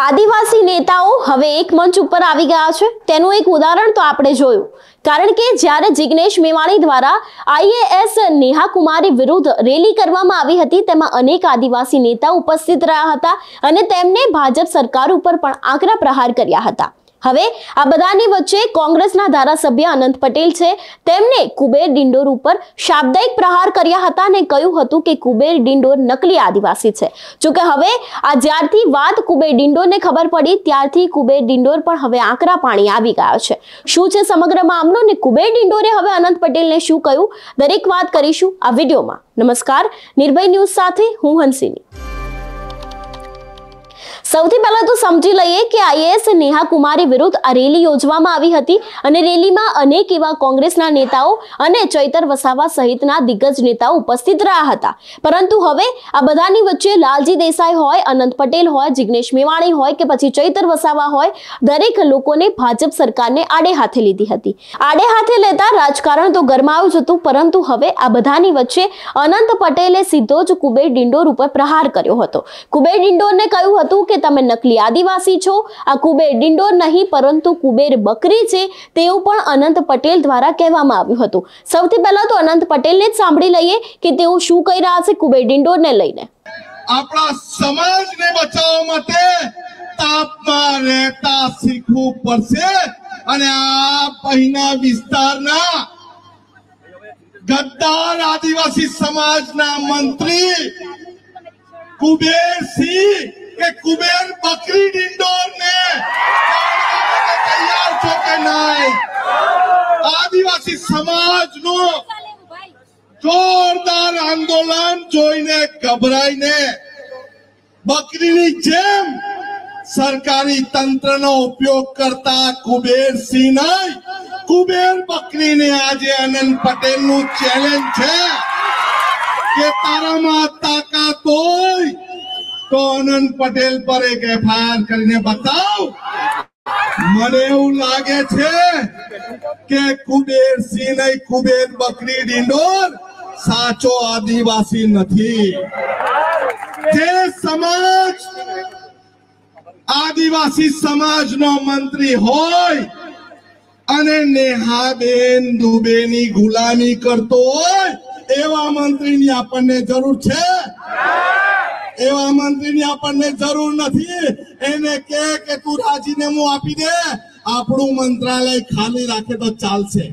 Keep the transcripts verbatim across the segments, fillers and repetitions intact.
આદિવાસી નેતાઓ હવે એક મંચ ઉપર આવી ગયા છે। તેનું એક ઉદાહરણ તો આપણે જોયું, કારણ કે જ્યારે જિગ્નેશ મેવાણી દ્વારા આઈએએસ નેહા કુમારી વિરુદ્ધ રેલી કરવામાં આવી હતી, તેમાં અનેક આદિવાસી નેતા ઉપસ્થિત રહ્યા હતા અને તેમને ભાજપ સરકાર ઉપર પણ આકરા પ્રહાર કર્યા હતા। હવે આ બધાની વચ્ચે કોંગ્રેસના ધારાસભ્ય અનંત પટેલ છે, તેમને કુબેર ડિંડોર ઉપર શાબ્દિક પ્રહાર કર્યા હતા અને કહ્યું હતું કે કુબેર ડિંડોર નકલી આદિવાસી છે। જો કે હવે આ જ્યારથી વાત કુબેર ડિંડોરને ખબર પડી ત્યારથી કુબેર ડિંડોર પણ હવે આકરા પાણી આવી ગયા છે। શું છે સમગ્ર મામલો ને કુબેર ડિંડોરે હવે અનંત પટેલને શું કહ્યું, દરેક વાત કરીશું આ વિડીયોમાં। નમસ્કાર, નિર્ભય ન્યૂઝ સાથે હું હંસિની। સૌથી પહેલા તો સમજી લઈએ કે આઈએએસ નેહા કુમારી વિરુદ્ધ આ રેલી યોજવામાં આવી હતી અને રેલીમાં અનેક એવા કોંગ્રેસના નેતાઓ અને ચૈતર વસાવા સહિતના દિગ્ગજ નેતાઓ ઉપસ્થિત રહ્યા હતા। પરંતુ હવે આ બધાની વચ્ચે લાલજી દેસાઈ હોય, અનંત પટેલ હોય, જિગ્નેશ મેવાણી હોય કે પછી ચૈતર વસાવા હોય, દરેક લોકોને ભાજપ સરકારને આડે હાથે લીધી હતી। આડે હાથે લેતા રાજકારણ તો ગરમાયું જ હતું, પરંતુ હવે આ બધાની વચ્ચે અનંત પટેલે સીધો જ કુબેર ડિંડોર ઉપર પ્રહાર કર્યો હતો। કુબેર ડિંડોરને કહ્યું હતું કે તમે નકલી આદિવાસી છો, આ કુબેર ડિંડોર નહીં પરંતુ કુબેર બકરી છે, તેવું પણ અનંત પટેલ દ્વારા કહેવામાં આવ્યું હતું। સૌથી પહેલા તો અનંત પટેલને જ સાંભળી લઈએ કે તેઓ શું કહી રહ્યા છે કુબેર ડિંડોરને લઈને। આપણા સમાજને બચાવવા માટે તાપમાં રહેતા શીખવું પડશે અને આ પહીના વિસ્તારના ગદ્દાર આદિવાસી સમાજના મંત્રી કુબેરસિંહ કે કુબેર બકરી ડિંડોર ને તૈયાર છો કે નહીં? આદિવાસી સમાજનો જોરદાર આંદોલન જોઈને ગભરાઈને બકરીની જેમ સરકારી તંત્રનો ઉપયોગ કરતા કુબેરસિંહ નહીં, કુબેર બકરીને આજે અનંત પટેલનું ચેલેન્જ છે કે તારામાં તાકાત હોય તો અનંત પટેલ પર એક એફઆઈઆર કરીને બતાવ। મને એવું લાગે છે કે કુબેરસિંહ નહીં, કુબેર બકરી ડિંડોર સાચો આદિવાસી નથી। જે સમાજ આદિવાસી સમાજનો મંત્રી હોય અને નેહાબેન દુબેની ગુલામી કરતો હોય એવા મંત્રીની આપણને જરૂર છે? એવા મંત્રીની આપણને જરૂર નથી। એને કે કે તું રાજીનામું આપી દે, આપણું મંત્રાલય ખાલી રાખે તો ચાલશે।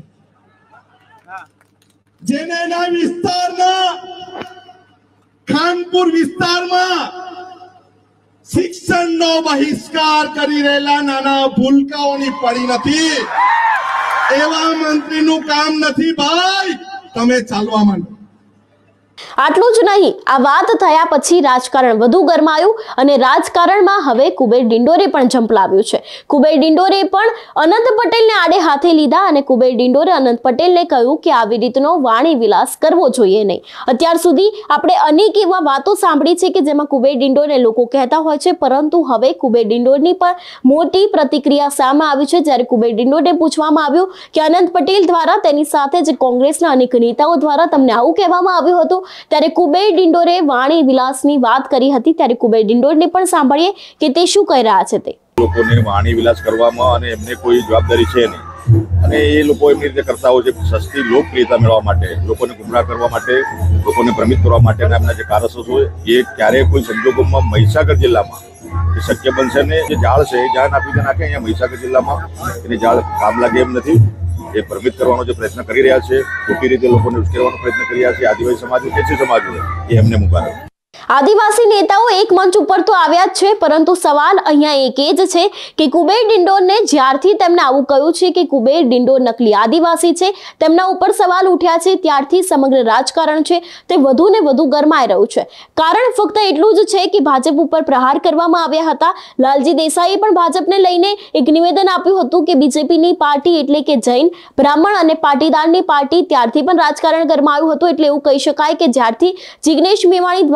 જેને એના વિસ્તારના ખાનપુર વિસ્તારમાં શિક્ષણનો બહિષ્કાર કરી રહેલા નાના ભૂલકાઓની પડી નથી, એવા મંત્રીનું કામ નથી ભાઈ, તમે ચાલવા માંડો। આટલું જ નહીં, આ વાત થયા પછી રાજકારણ વધુ ગરમાયું અને રાજકારણમાં હવે કુબેર ડિંડોરે પણ ઝંપલાવ્યું છે। કુબેર ડિંડોરે પણ અનંત પટેલને આડે હાથે લીધા અને કુબેર ડિંડોરે અનંત પટેલને કહ્યું કે આવી રીતનો વાણી વિલાસ કરવો જોઈએ નહીં। અત્યાર સુધી આપણે અનેક એવા વાતો સાંભળી છે કે જેમાં કુબેર ડિંડોરને લોકો કહેતા હોય છે, પરંતુ હવે કુબેર ડિંડોરની પણ મોટી પ્રતિક્રિયા સામે આવી છે। જ્યારે કુબેર ડિંડોરને પૂછવામાં આવ્યું કે અનંત પટેલ દ્વારા તેની સાથે જ કોંગ્રેસના અનેક નેતાઓ દ્વારા તમને આવું કહેવામાં આવ્યું હતું, ત્યારે કુબેર ડિંડોરે વાણી વિલાસની વાત કરી હતી। ત્યારે કુબેર ડિંડોરને પણ સાંભળીએ કે તે શું કહી રહ્યા છે। તે લોકોને વાણી વિલાસ કરવામાં અને એમને કોઈ જવાબદારી છે નહીં અને એ લોકો એમની રીતે કરતા હોય છે સસ્તી લોકપ્રિયતા મેળવવા માટે, લોકોને ગુમરાહ કરવા માટે, લોકોને ભ્રમિત કરવા માટેના એમના જે કારસો હોય એ ક્યારેય કોઈ સંજોગોમાં મહીસાગર જિલ્લામાં એ શક્ય બનશે ને। જે જાળ છે એ જાળ આપી નાખે અહીંયા મહીસાગર જિલ્લામાં એની જાળ કામ લાગે એમ નથી। એ ભ્રમિત કરવાનો જે પ્રયત્ન કરી રહ્યા છે, ખોટી રીતે લોકોને ઉશ્કેરવાનો પ્રયત્ન કરી રહ્યા છે, આદિવાસી સમાજ કે છે સમાજ એ એમને મુબારક। આદિવાસી નેતાઓ એક મંચ ઉપર તો આવ્યા જ છે, પરંતુ સવાલ અહીંયા એક જ છે કે કુબેર ડિંડોરને જ્યારથી તેમને આવું કહ્યું છે કે કુબેર ડિંડોર નકલી આદિવાસી છે, તેમના ઉપર સવાલ ઉઠ્યા છે, ત્યારથી સમગ્ર રાજકારણ છે તે વધુ ને વધુ ગરમાઈ રહ્યું છે। કારણ ફક્ત એટલું જ છે કે ભાજપ ઉપર પ્રહાર કરવામાં આવ્યા હતા। લાલજી દેસાઈએ પણ ભાજપને લઈને એક નિવેદન આપ્યું હતું કે બીજેપીની પાર્ટી એટલે કે જૈન, બ્રાહ્મણ અને પાટીદારની પાર્ટી, ત્યારથી પણ રાજકારણ ગરમાયું હતું। એટલે એવું કહી શકાય કે જ્યારથી જિગ્નેશ મેવાણી દ્વારા આ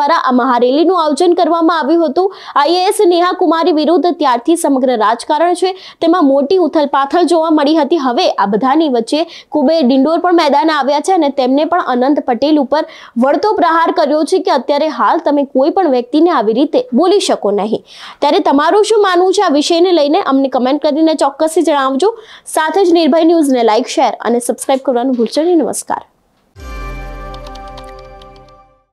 મહારેલીનું આયોજન કરવામાં આવ્યું હતું. આઈએએસ નેહા કુમારી વિરુદ્ધ ત્યારથી સમગ્ર રાજકારણ છે તેમાં મોટી ઉથલપાથલ જોવા મળી હતી. હવે આ બધાની વચ્ચે કુબેર ડિંડોર પણ મેદાને આવ્યા છે અને તેમને પણ અનંત પટેલ ઉપર વળતો પ્રહાર કર્યો છે કે અત્યારે હાલ તમે કોઈ પણ વ્યક્તિને આવી રીતે બોલી શકો નહીં. ત્યારે તમારું શું માનવું છે આ વિષયને લઈને અમને કમેન્ટ કરીને ચોક્કસથી જણાવજો. સાથે જ નિર્ભય ન્યૂઝને લાઇક, શેર અને સબસ્ક્રાઇબ કરવાનું ભૂલશો નહીં. નમસ્કાર.